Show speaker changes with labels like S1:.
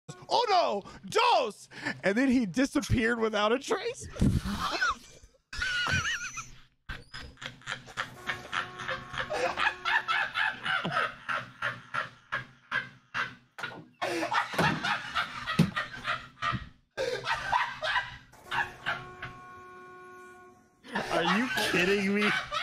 S1: oh no, Dos! And then he disappeared without a trace.
S2: Are you kidding me?